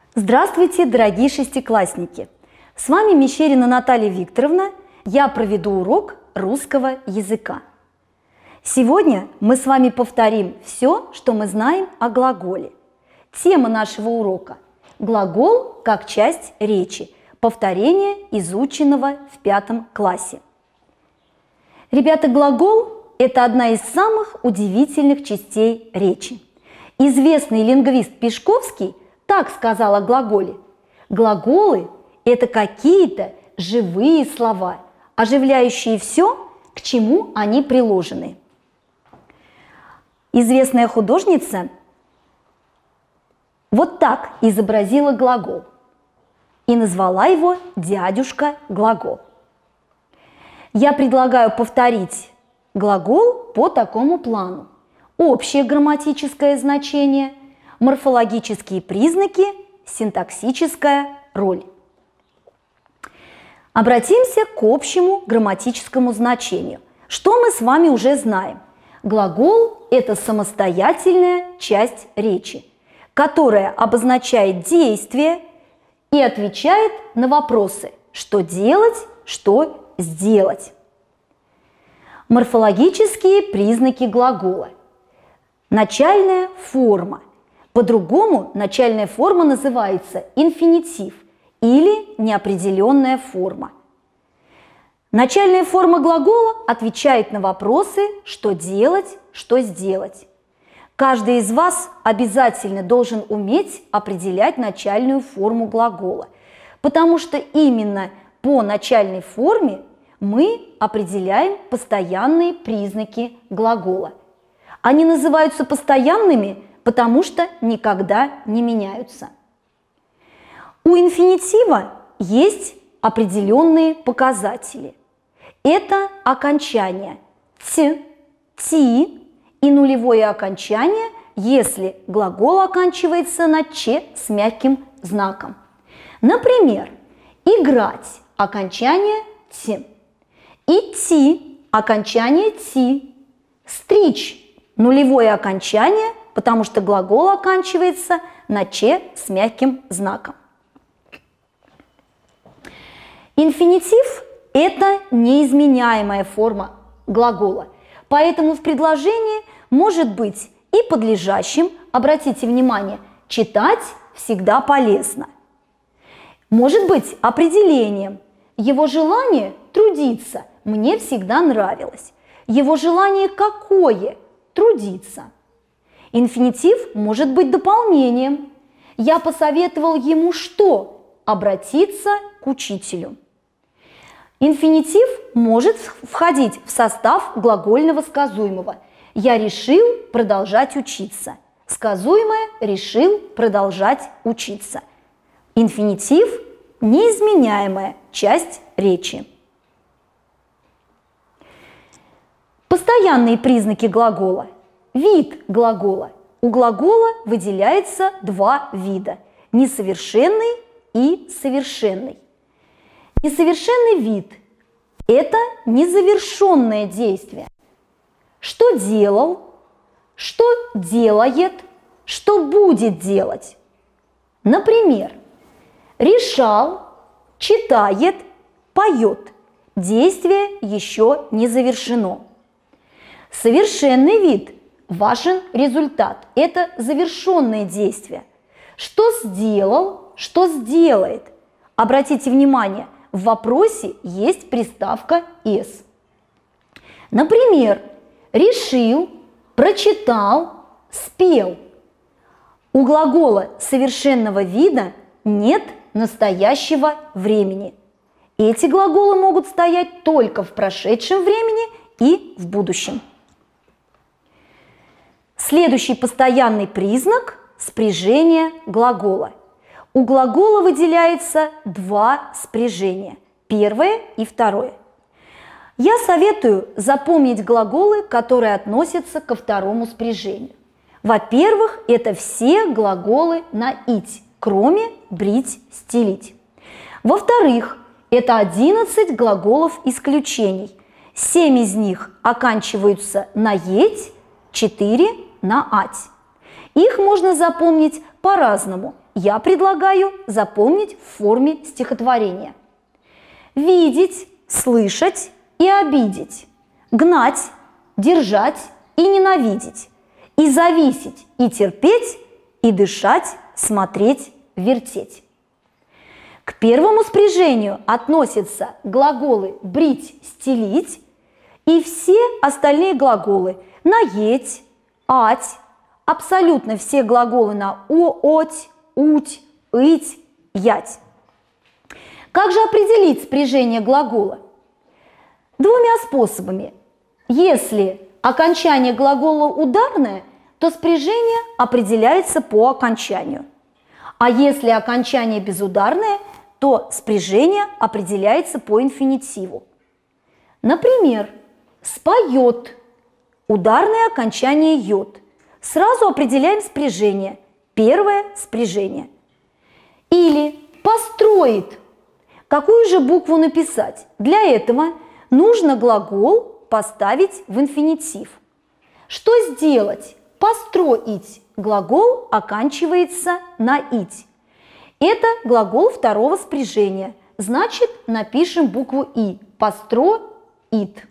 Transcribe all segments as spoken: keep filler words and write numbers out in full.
Здравствуйте, дорогие шестиклассники! С вами Мещерина Наталья Викторовна. Я проведу урок русского языка. Сегодня мы с вами повторим все, что мы знаем о глаголе. Тема нашего урока – глагол как часть речи. Повторение изученного в пятом классе. Ребята, глагол – это одна из самых удивительных частей речи. Известный лингвист Пешковский так сказал о глаголе: глаголы – это какие-то живые слова, оживляющие все, к чему они приложены. Известная художница вот так изобразила глагол и назвала его «дядюшка-глагол». Я предлагаю повторить глагол по такому плану: общее грамматическое значение, морфологические признаки, синтаксическая роль. Обратимся к общему грамматическому значению. Что мы с вами уже знаем? Глагол – это самостоятельная часть речи, которая обозначает действие и отвечает на вопросы: что делать, что сделать. Морфологические признаки глагола. Начальная форма. По-другому начальная форма называется инфинитив или неопределенная форма. Начальная форма глагола отвечает на вопросы: что делать, что сделать. Каждый из вас обязательно должен уметь определять начальную форму глагола, потому что именно по начальной форме мы определяем постоянные признаки глагола. Они называются постоянными, потому что никогда не меняются. У инфинитива есть определенные показатели. Это окончание «т», «ти» и нулевое окончание, если глагол оканчивается на «ч» с мягким знаком. Например, играть – окончание «т», идти – окончание «ти», стричь – нулевое окончание, потому что глагол оканчивается на «ч» с мягким знаком. Инфинитив – это неизменяемая форма глагола, поэтому в предложении может быть и подлежащим, обратите внимание, читать всегда полезно. Может быть определением: его желание трудиться мне всегда нравилось. Его желание какое? Трудиться. Инфинитив может быть дополнением: я посоветовал ему что? Обратиться к учителю. Инфинитив может входить в состав глагольного сказуемого: я решил продолжать учиться. Сказуемое решил продолжать учиться. Инфинитив – неизменяемая часть речи. Постоянные признаки глагола. Вид глагола. У глагола выделяется два вида – несовершенный и совершенный. Несовершенный вид – это незавершенное действие. Что делал, что делает, что будет делать. Например, решал, читает, поет. Действие еще не завершено. Совершенный вид – важен результат. Это завершенное действие. Что сделал, что сделает. Обратите внимание, в вопросе есть приставка «с». Например, решил, прочитал, спел. У глагола совершенного вида нет настоящего времени. Эти глаголы могут стоять только в прошедшем времени и в будущем. Следующий постоянный признак – спряжение глагола. У глагола выделяется два спряжения – первое и второе. Я советую запомнить глаголы, которые относятся ко второму спряжению. Во-первых, это все глаголы на «ить», кроме брить, стелить. Во-вторых, это одиннадцать глаголов исключений. семь из них оканчиваются на «еть», четыре на «ать». Их можно запомнить по-разному. я предлагаю запомнить в форме стихотворения. Видеть, слышать и обидеть, гнать, держать и ненавидеть, и зависеть, и терпеть, и дышать, смотреть, вертеть. К первому спряжению относятся глаголы «брить», «стелить» и все остальные глаголы «наеть», «ать», абсолютно все глаголы на «о», «оть», «уть», «ыть», «ять». Как же определить спряжение глагола? Двумя способами. Если окончание глагола ударное, то спряжение определяется по окончанию. А если окончание безударное, то спряжение определяется по инфинитиву. Например, споет, ударное окончание йод. Сразу определяем спряжение, первое спряжение. Или построит. Какую же букву написать? Для этого нужно глагол поставить в инфинитив. Что сделать? Построить. Глагол оканчивается на «ить». Это глагол второго спряжения. Значит, напишем букву «и». Построит.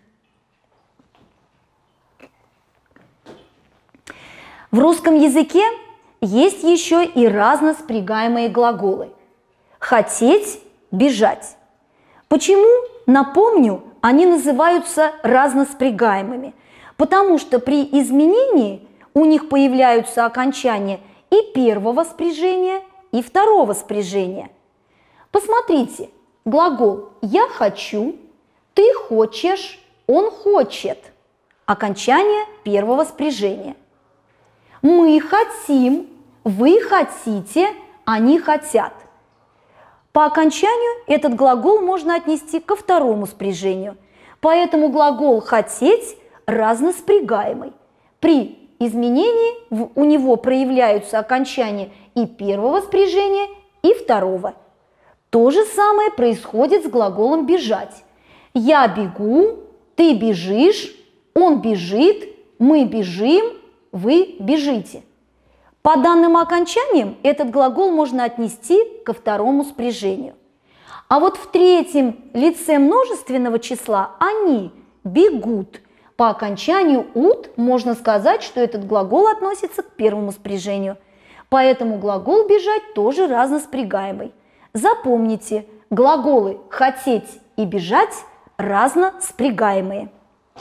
В русском языке есть еще и разноспрягаемые глаголы. Хотеть, бежать. Почему? Напомню, они называются разноспрягаемыми, потому что при изменении у них появляются окончания и первого спряжения, и второго спряжения. Посмотрите, глагол «я хочу», «ты хочешь», «он хочет». Окончание первого спряжения. Мы хотим, вы хотите, они хотят. По окончанию этот глагол можно отнести ко второму спряжению, поэтому глагол «хотеть» разноспрягаемый. При изменении у него проявляются окончания и первого спряжения, и второго. То же самое происходит с глаголом «бежать». Я бегу, ты бежишь, он бежит, мы бежим, вы бежите. По данным окончаниям этот глагол можно отнести ко второму спряжению. А вот в третьем лице множественного числа «они» бегут. По окончанию «ут» можно сказать, что этот глагол относится к первому спряжению. Поэтому глагол «бежать» тоже разноспрягаемый. Запомните, глаголы «хотеть» и «бежать» разноспрягаемые.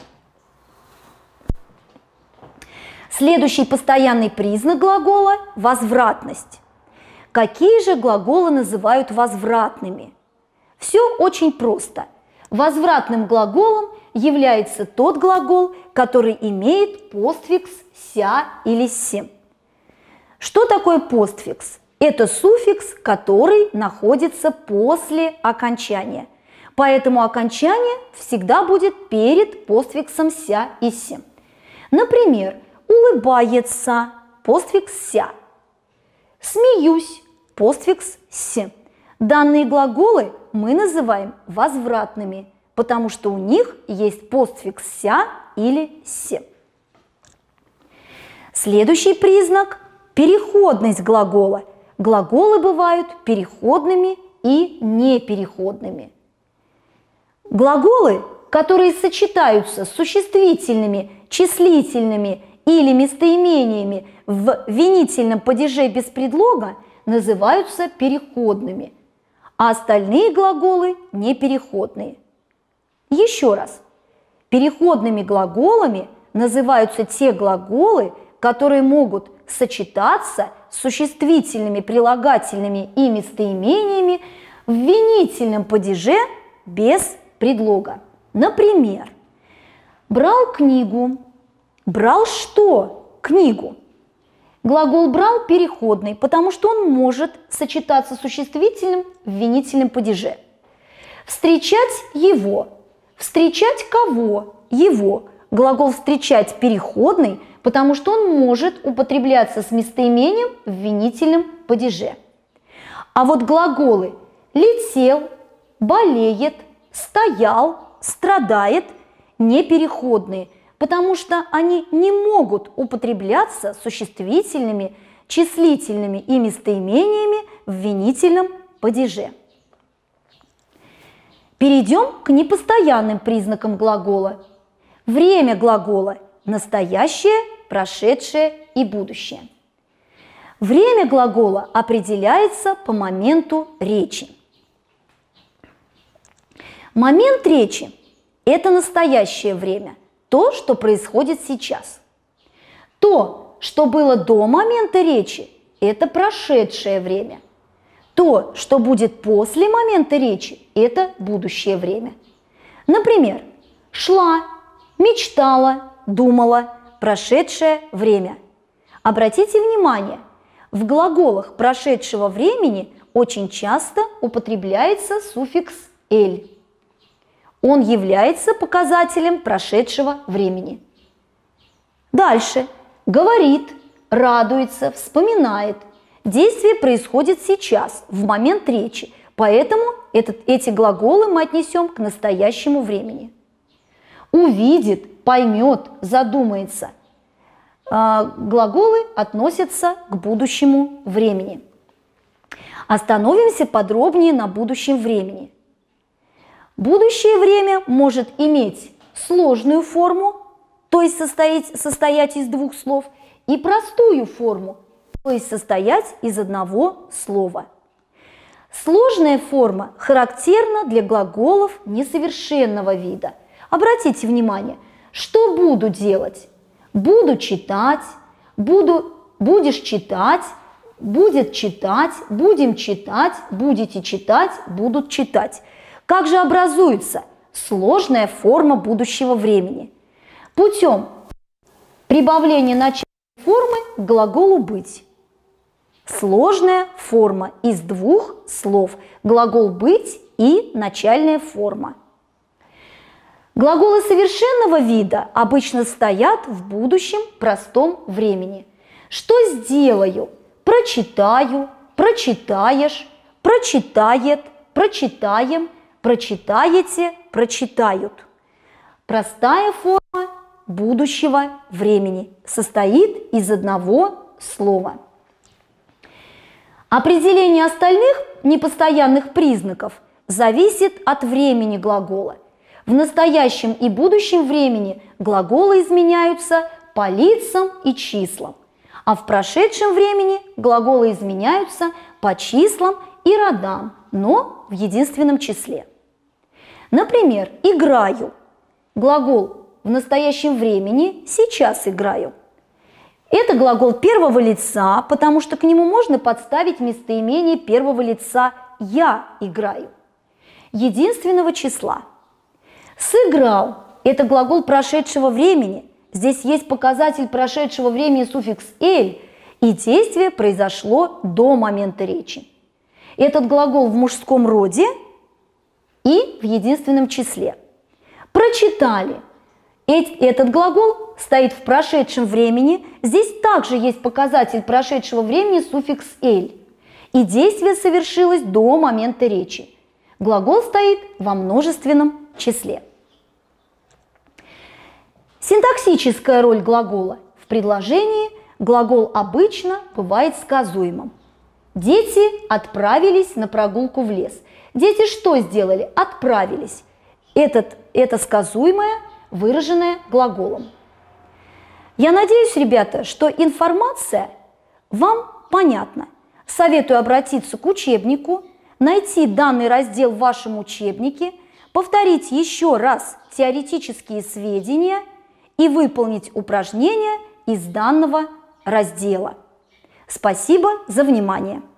Следующий постоянный признак глагола – возвратность. Какие же глаголы называют возвратными? Все очень просто. Возвратным глаголом является тот глагол, который имеет постфикс «ся» или «се». Что такое постфикс? Это суффикс, который находится после окончания. Поэтому окончание всегда будет перед постфиксом «ся» и «се». Например, улыбается, постфикс «ся». Смеюсь, постфикс «се». Данные глаголы мы называем возвратными, потому что у них есть постфикс «ся» или «се». Следующий признак – переходность глагола. Глаголы бывают переходными и непереходными. Глаголы, которые сочетаются с существительными, числительными или местоимениями в винительном падеже без предлога, называются переходными, а остальные глаголы – непереходные. Еще раз. Переходными глаголами называются те глаголы, которые могут сочетаться с существительными, прилагательными и местоимениями в винительном падеже без предлога. Например, брал книгу. Брал что? Книгу. Глагол брал переходный, потому что он может сочетаться с существительным в винительном падеже. Встречать его. Встречать кого? Его. Глагол встречать переходный, потому что он может употребляться с местоимением в винительном падеже. А вот глаголы летел, болеет, стоял, страдает непереходные, потому что они не могут употребляться существительными, числительными и местоимениями в винительном падеже. Перейдем к непостоянным признакам глагола. Время глагола – настоящее, прошедшее и будущее. Время глагола определяется по моменту речи. Момент речи – это настоящее время, то, что происходит сейчас. То, что было до момента речи, это прошедшее время. То, что будет после момента речи, это будущее время. Например, шла, мечтала, думала, прошедшее время. Обратите внимание, в глаголах прошедшего времени очень часто употребляется суффикс «эль». Он является показателем прошедшего времени. Дальше. Говорит, радуется, вспоминает. Действие происходит сейчас, в момент речи, поэтому этот, эти глаголы мы отнесем к настоящему времени. Увидит, поймет, задумается. А, глаголы относятся к будущему времени. Остановимся подробнее на будущем времени. Будущее время может иметь сложную форму, то есть состоять, состоять из двух слов, и простую форму, то есть состоять из одного слова. Сложная форма характерна для глаголов несовершенного вида. Обратите внимание, что буду делать? Буду читать, буду, будешь читать, будет читать, будем читать, будете читать, будут читать. Как же образуется сложная форма будущего времени? Путем прибавления начальной формы к глаголу «быть». Сложная форма из двух слов. Глагол «быть» и начальная форма. Глаголы совершенного вида обычно стоят в будущем простом времени. Что сделаю? Прочитаю, прочитаешь, прочитает, прочитаем, прочитаете, прочитают. Простая форма будущего времени состоит из одного слова. Определение остальных непостоянных признаков зависит от времени глагола. В настоящем и будущем времени глаголы изменяются по лицам и числам, а в прошедшем времени глаголы изменяются по числам и родам, но в единственном числе. Например, «играю». Глагол в настоящем времени «сейчас играю». Это глагол первого лица, потому что к нему можно подставить местоимение первого лица «я играю». Единственного числа. «Сыграл» – это глагол прошедшего времени. Здесь есть показатель прошедшего времени суффикс «эль», и действие произошло до момента речи. Этот глагол в мужском роде и в единственном числе. «Прочитали». Этот глагол стоит в прошедшем времени. Здесь также есть показатель прошедшего времени суффикс «эль». И действие совершилось до момента речи. Глагол стоит во множественном числе. Синтаксическая роль глагола. В предложении глагол обычно бывает сказуемым. Дети отправились на прогулку в лес. Дети что сделали? Отправились. Этот, это сказуемое, выраженное глаголом. Я надеюсь, ребята, что информация вам понятна. Советую обратиться к учебнику, найти данный раздел в вашем учебнике, повторить еще раз теоретические сведения и выполнить упражнения из данного раздела. Спасибо за внимание!